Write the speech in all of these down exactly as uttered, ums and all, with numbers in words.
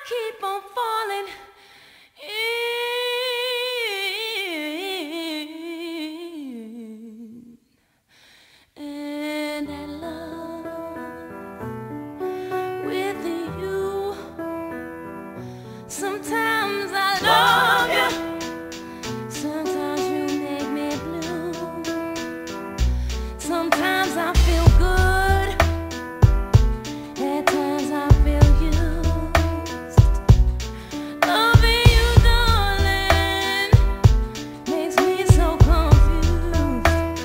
keep on falling in, and I love with you. Sometimes I love you, sometimes you make me blue. Sometimes I feel good, at times I feel used. Loving you, darling, makes me so confused.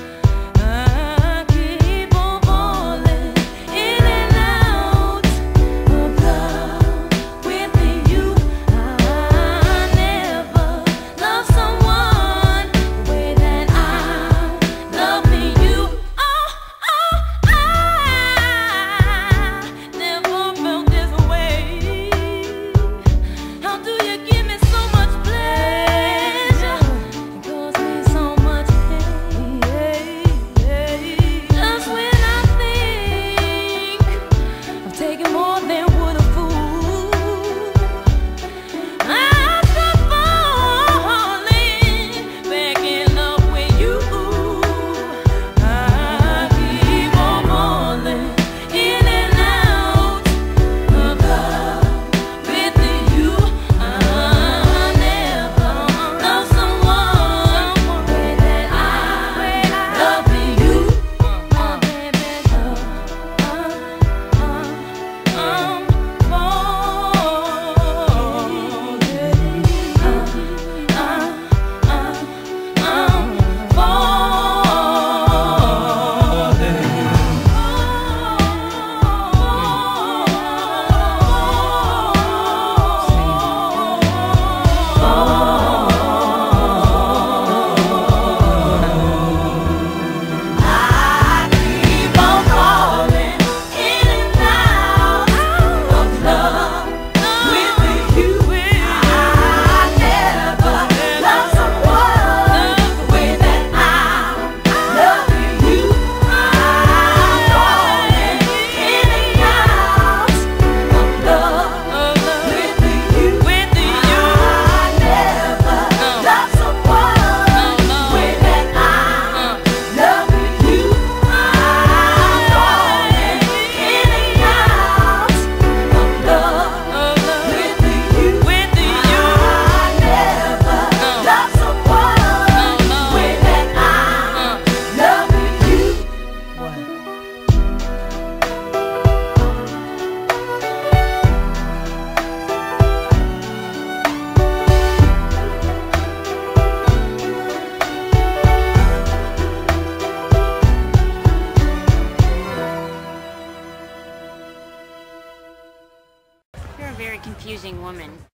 I keep on falling in and out of love with you. I never loved someone the way that I'm loving you. Oh, oh, I never felt this way. How do you give me so much pleasure and cause me so much pain? Just when I think I'm taking more than would a fool, I start falling back in love with you. I keep on falling in and out of love with you. I never loved someone the way that I love you. Oh, baby, love, I'm keep on falling in and out of love with you. I never loved someone the way that I'm loving you. I'm falling in and out of love with you. I never loved someone the way that I'm loving you. I'm falling in and out of love with you. I never loved someone the way that I'm loving you. You're a very confusing woman.